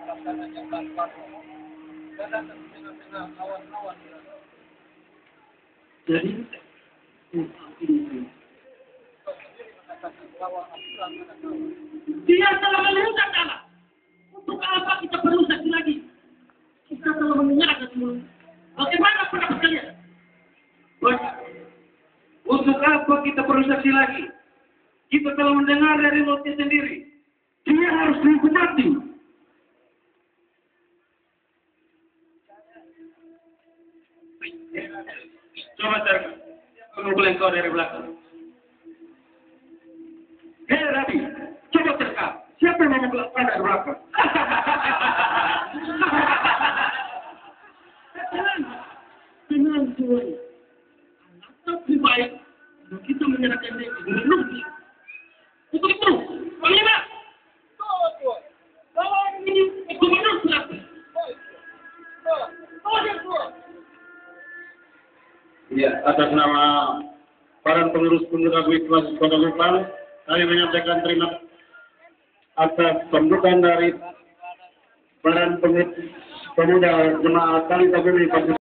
Jadi, dia telah melihat Allah. Untuk apa kita perlu saksi lagi? Kita telah mendengarkan semua. Bagaimana pendapat kalian? Untuk apa kita perlu saksi lagi? Kita telah mendengar dari mulutnya sendiri. Dia harus dihukum mati. Coba cari pemukul engkau dari belakang. Hei Rabi, coba terkap. Siapa yang memukul engkau dari belakang? Tenang semuanya. Lebih baik kita menyerahkan diri ke gubernur. Untuk itu, Panglima. Kalau ini gubernur silakan. Ya, atas nama para pengurus Gunung Kelas Kota Kupang, kami menyampaikan terima atas sambutan dari para pemuda jemaah Tali Tabuni